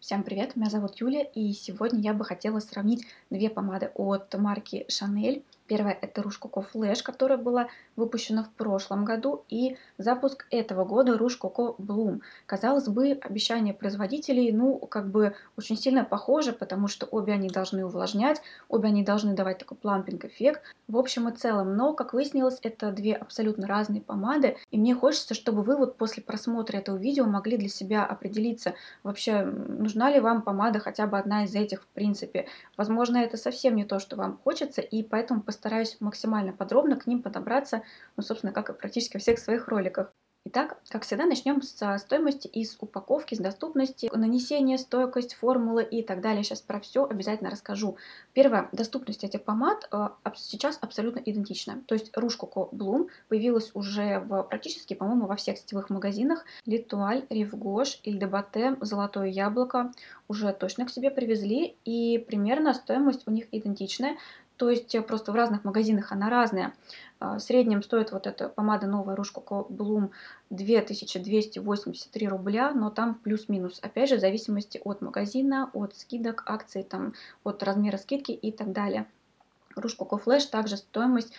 Всем привет, меня зовут Юля, и сегодня я бы хотела сравнить две помады от марки Chanel. Первая — это Rouge Coco Flash, которая была выпущена в прошлом году, и запуск этого года Rouge Coco Bloom. Казалось бы, обещания производителей, как бы очень сильно похожи, потому что обе они должны увлажнять, обе они должны давать такой плампинг-эффект. В общем и целом, но, как выяснилось, это две абсолютно разные помады, и мне хочется, чтобы вы вот после просмотра этого видео могли для себя определиться, вообще, нужна ли вам помада, хотя бы одна из этих, в принципе. Возможно, это совсем не то, что вам хочется, и поэтому постараюсь максимально подробно к ним подобраться, ну, собственно, как и практически во всех своих роликах. Итак, как всегда, начнем со стоимости и с упаковки, с доступности, нанесения, стойкость, формулы и так далее. Сейчас про все обязательно расскажу. Первое, доступность этих помад сейчас абсолютно идентична. То есть Rouge Coco Bloom появилась уже практически, по-моему, во всех сетевых магазинах. L'Etoile, Rive Gauche, Ile de Battem, Золотое яблоко уже точно к себе привезли, и примерно стоимость у них идентичная. То есть просто в разных магазинах она разная. В среднем стоит вот эта помада новая Rouge Coco Bloom 2283 рубля, но там плюс-минус. Опять же, в зависимости от магазина, от скидок, акций, там, от размера скидки и так далее. Rouge Coco Flash также стоимость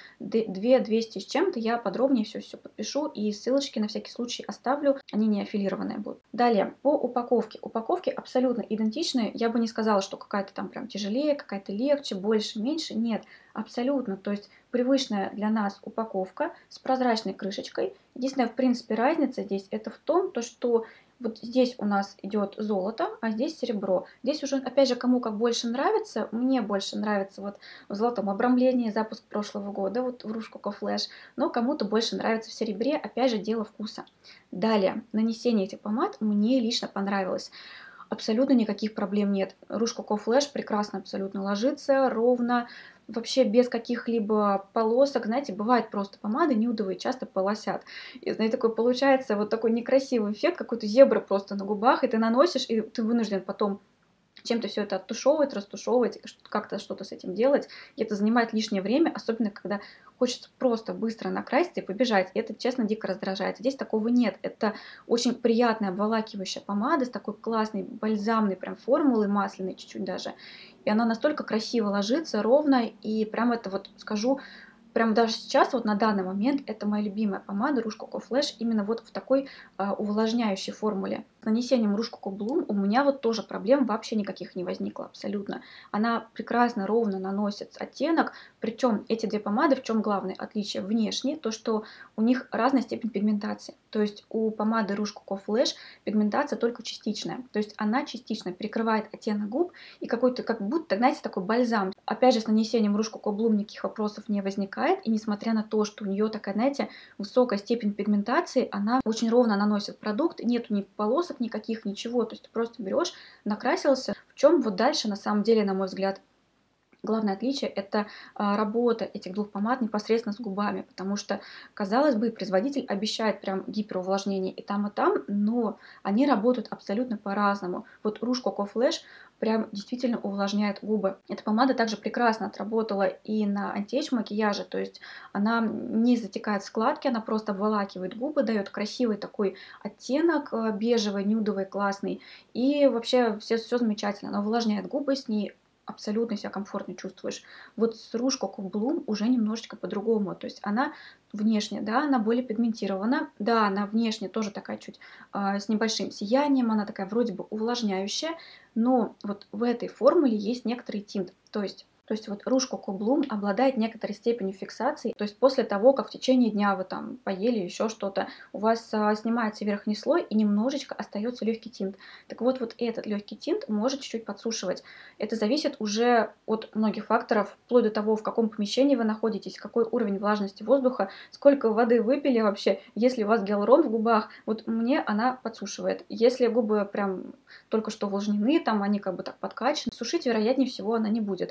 2200 с чем-то. Я подробнее все подпишу и ссылочки на всякий случай оставлю. Они не аффилированные будут. Далее, по упаковке. Упаковки абсолютно идентичные. Я бы не сказала, что какая-то там прям тяжелее, какая-то легче, больше, меньше. Нет, абсолютно. То есть привычная для нас упаковка с прозрачной крышечкой. Единственная, в принципе, разница здесь это в том, что вот здесь у нас идет золото, а здесь серебро. Здесь уже, опять же, кому как больше нравится. Мне больше нравится вот в золотом обрамлении запуск прошлого года, вот в Rouge Coco Flash, но кому-то больше нравится в серебре, опять же, дело вкуса. Далее, нанесение этих помад мне лично понравилось. Абсолютно никаких проблем нет. Rouge Coco Flash прекрасно абсолютно ложится, ровно, вообще без каких-либо полосок. Знаете, бывает просто помады нюдовые часто полосят. И, знаете, такой получается вот такой некрасивый эффект, какой-то зебра просто на губах, и ты наносишь, и ты вынужден потом чем-то все это оттушевывать, растушевывать, как-то что-то с этим делать. И это занимает лишнее время, особенно когда хочется просто быстро накраситься и побежать. И это, честно, дико раздражает. Здесь такого нет. Это очень приятная обволакивающая помада с такой классной бальзамной прям формулой, масляной чуть-чуть даже. И она настолько красиво ложится, ровно, и прям это вот скажу, прям даже сейчас, вот на данный момент, это моя любимая помада Rouge Coco Flash именно вот в такой увлажняющей формуле. С нанесением Rouge Coco Bloom у меня вот тоже проблем вообще никаких не возникло абсолютно. Она прекрасно, ровно наносит оттенок, причем эти две помады, в чем главное отличие внешне, то что у них разная степень пигментации. То есть у помады Rouge Coco Flash пигментация только частичная, то есть она частично перекрывает оттенок губ и какой-то, как будто, знаете, такой бальзам. Опять же, с нанесением Rouge Coco Bloom никаких вопросов не возникает, и несмотря на то, что у нее такая, знаете, высокая степень пигментации, она очень ровно наносит продукт, нету ни полосок никаких, ничего, то есть ты просто берешь, накрасился. В чем вот дальше, на самом деле, на мой взгляд, главное отличие — это работа этих двух помад непосредственно с губами, потому что, казалось бы, производитель обещает прям гиперувлажнение и там, но они работают абсолютно по-разному. Вот Rouge Coco Flash прям действительно увлажняет губы. Эта помада также прекрасно отработала и на антиэйдж макияже, то есть она не затекает в складки, она просто обволакивает губы, дает красивый такой оттенок, бежевый, нюдовый, классный, и вообще все замечательно. Она увлажняет губы, с ней абсолютно себя комфортно чувствуешь. Вот с Rouge Coco Bloom уже немножечко по-другому. То есть она внешне, да, она более пигментирована. Да, она внешне тоже такая чуть с небольшим сиянием. Она такая вроде бы увлажняющая. Но вот в этой формуле есть некоторый тинт. То есть вот Rouge Coco Bloom обладает некоторой степенью фиксации. То есть после того, как в течение дня вы там поели еще что-то, у вас снимается верхний слой и немножечко остается легкий тинт. Так вот, вот этот легкий тинт может чуть-чуть подсушивать. Это зависит уже от многих факторов, вплоть до того, в каком помещении вы находитесь, какой уровень влажности воздуха, сколько воды выпили вообще. Если у вас гиалурон в губах, вот мне она подсушивает. Если губы прям только что увлажнены, там они как бы так подкачаны, сушить, вероятнее всего, она не будет.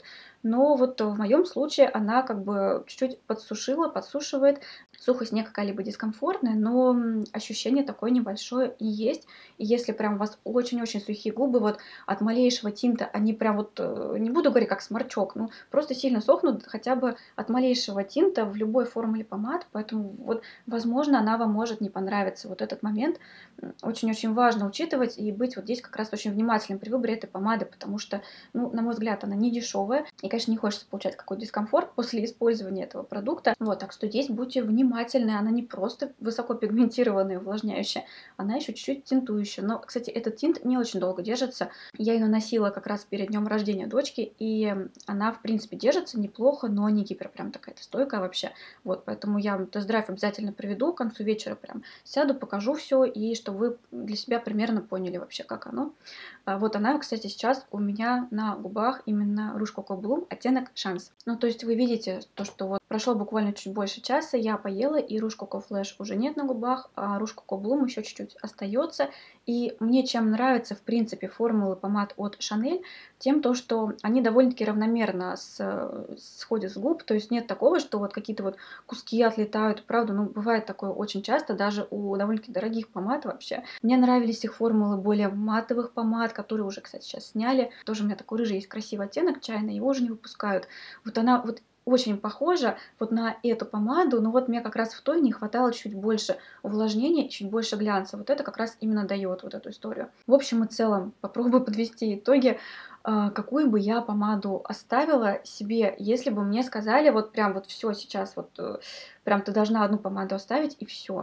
но вот в моем случае она как бы чуть-чуть подсушивает. Сухость не какая-либо дискомфортная, но ощущение такое небольшое и есть. И если прям у вас очень-очень сухие губы, вот от малейшего тинта они прям вот, не буду говорить как сморчок, ну просто сильно сохнут хотя бы от малейшего тинта в любой формуле помад, поэтому вот, возможно, она вам может не понравиться. Вот этот момент очень-очень важно учитывать и быть вот здесь как раз очень внимательным при выборе этой помады, потому что, ну, на мой взгляд, она не дешевая, и, конечно, не хочется получать какой-то дискомфорт после использования этого продукта. Вот, так что здесь будьте внимательны, она не просто высокопигментированная и увлажняющая, она еще чуть-чуть тинтующая. Но, кстати, этот тинт не очень долго держится. Я ее наносила как раз перед днем рождения дочки, и она, в принципе, держится неплохо, но не гипер прям такая-то стойкая вообще. Вот, поэтому я тест-драйв обязательно проведу, к концу вечера прям сяду, покажу все, и чтобы вы для себя примерно поняли вообще, как оно. Вот она, кстати, сейчас у меня на губах именно Rouge Coco Bloom оттенок Шанс. Ну, то есть вы видите то, что вот прошло буквально чуть больше часа, я поела, и Rouge Coco Flash уже нет на губах, а Rouge Coco Bloom еще чуть-чуть остается. И мне чем нравятся, в принципе, формулы помад от Chanel, тем то, что они довольно-таки равномерно сходят с губ, то есть нет такого, что вот какие-то вот куски отлетают, правда, ну, бывает такое очень часто, даже у довольно-таки дорогих помад вообще. Мне нравились их формулы более матовых помад, которые уже, кстати, сейчас сняли. Тоже у меня такой рыжий есть красивый оттенок чайный, его уже не выпускают. Вот она вот очень похожа вот на эту помаду, но вот мне как раз в той не хватало чуть больше увлажнения, чуть больше глянца. Вот это как раз именно дает вот эту историю. В общем и целом, попробую подвести итоги. Какую бы я помаду оставила себе, если бы мне сказали вот прям вот все сейчас, вот прям ты должна одну помаду оставить и все.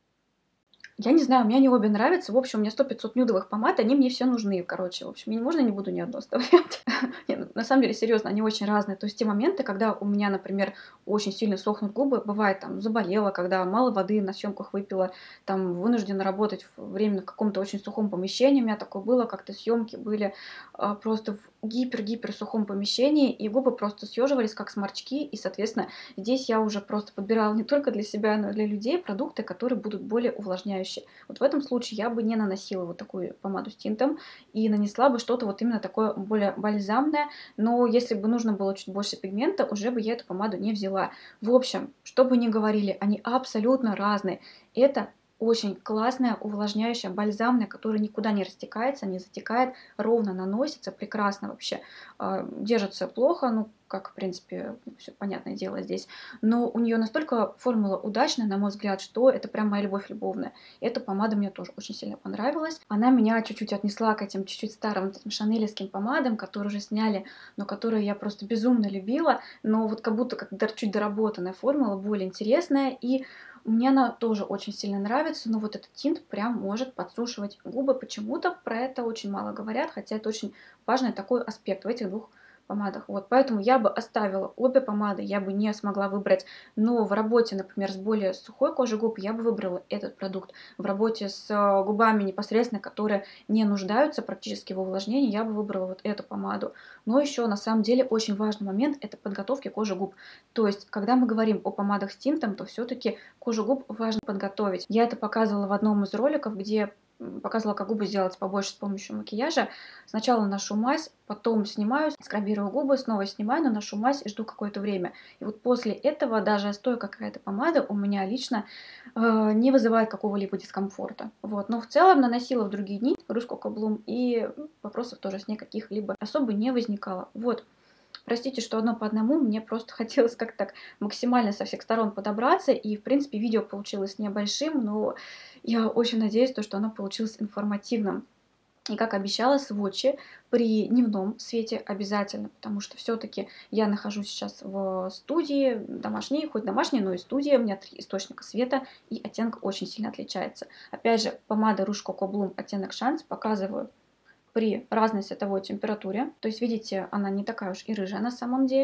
Я не знаю, мне они обе нравятся. В общем, у меня 100-500 нюдовых помад, они мне все нужны, короче. В общем, я можно не буду ни одну оставлять? Не, ну, на самом деле, серьезно, они очень разные. То есть те моменты, когда у меня, например, очень сильно сохнут губы, бывает, там, заболела, когда мало воды на съемках выпила, там, вынуждена работать временно в каком-то очень сухом помещении. У меня такое было, как-то съемки были просто в гипер-гипер сухом помещении, и губы просто съеживались, как сморчки, и, соответственно, здесь я уже просто подбирала не только для себя, но и для людей продукты, которые будут более увлажняющие. Вот в этом случае я бы не наносила вот такую помаду с тинтом и нанесла бы что-то вот именно такое более бальзамное, но если бы нужно было чуть больше пигмента, уже бы я эту помаду не взяла. В общем, что бы ни говорили, они абсолютно разные. Это очень классная, увлажняющая, бальзамная, которая никуда не растекается, не затекает, ровно наносится, прекрасно вообще. Держится плохо, ну, как, в принципе, все понятное дело здесь. Но у нее настолько формула удачная, на мой взгляд, что это прям моя любовь любовная. Эта помада мне тоже очень сильно понравилась. Она меня чуть-чуть отнесла к этим чуть-чуть старым вот этим шанелевским помадам, которые уже сняли, но которые я просто безумно любила. Но вот как будто как чуть доработанная формула, более интересная. И мне она тоже очень сильно нравится, но вот этот тинт прям может подсушивать губы. Почему-то про это очень мало говорят, хотя это очень важный такой аспект в этих двух помадах. Вот, поэтому я бы оставила обе помады, я бы не смогла выбрать, но в работе, например, с более сухой кожей губ я бы выбрала этот продукт. В работе с губами непосредственно, которые не нуждаются практически в увлажнении, я бы выбрала вот эту помаду. Но еще на самом деле очень важный момент – это подготовки кожи губ. То есть, когда мы говорим о помадах с тинтом, то все-таки кожу губ важно подготовить. Я это показывала в одном из роликов, где показывала, как губы сделать побольше с помощью макияжа. Сначала наношу мазь, потом снимаю, скрабирую губы, снова снимаю, наношу мазь и жду какое-то время. И вот после этого даже стойкая какая-то помада у меня лично не вызывает какого-либо дискомфорта. Вот. Но в целом наносила в другие дни Rouge Coco Bloom, и вопросов тоже с ней каких-либо особо не возникало. Вот. Простите, что одно по одному, мне просто хотелось как-то так максимально со всех сторон подобраться, и, в принципе, видео получилось небольшим, но я очень надеюсь, что оно получилось информативным. И, как обещала, сводчи при дневном свете обязательно, потому что все-таки я нахожусь сейчас в студии домашней, хоть домашней, но и студия, у меня 3 источника света, и оттенок очень сильно отличается. Опять же, помада Rouge Coco Bloom оттенок Шанс показываю при разной световой температуре. То есть, видите, она не такая уж и рыжая на самом деле.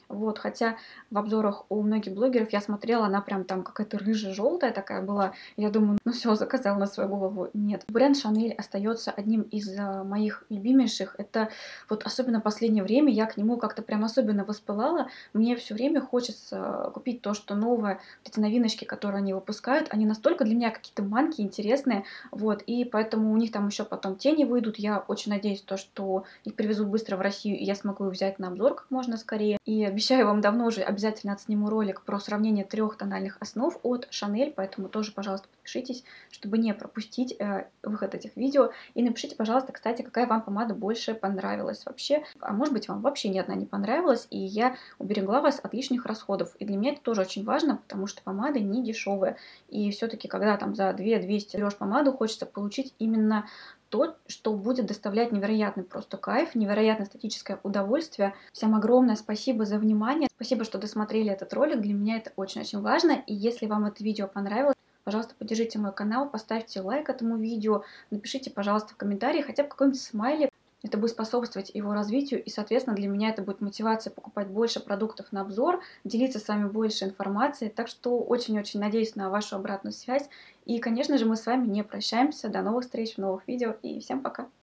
Вот, хотя в обзорах у многих блогеров я смотрела, она прям там какая-то рыже-желтая такая была. Я думаю, ну все, заказала на свою голову. Нет. Бренд Шанель остается одним из моих любимейших. Это вот особенно последнее время я к нему как-то прям особенно воспылала. Мне все время хочется купить то, что новое, вот эти новиночки, которые они выпускают, они настолько для меня какие-то манки интересные, вот, и поэтому у них там еще потом тени выйдут. Я очень надеюсь, то, что их привезут быстро в Россию, и я смогу их взять на обзор как можно скорее. И обещаю вам давно уже обязательно отсниму ролик про сравнение 3 тональных основ от Шанель, поэтому тоже, пожалуйста, подпишитесь, чтобы не пропустить выход этих видео. И напишите, пожалуйста, кстати, какая вам помада больше понравилась вообще. А может быть, вам вообще ни одна не понравилась, и я уберегла вас от лишних расходов. И для меня это тоже очень важно, потому что помады не дешевые. И все-таки, когда там за 200 берешь помаду, хочется получить именно то, что будет доставлять невероятный просто кайф, невероятное эстетическое удовольствие. Всем огромное спасибо за внимание. Спасибо, что досмотрели этот ролик. Для меня это очень-очень важно. И если вам это видео понравилось, пожалуйста, поддержите мой канал, поставьте лайк этому видео, напишите, пожалуйста, в комментарии хотя бы какой-нибудь смайлик. Это будет способствовать его развитию, и, соответственно, для меня это будет мотивация покупать больше продуктов на обзор, делиться с вами больше информацией. Так что очень-очень надеюсь на вашу обратную связь. И, конечно же, мы с вами не прощаемся. До новых встреч в новых видео, и всем пока!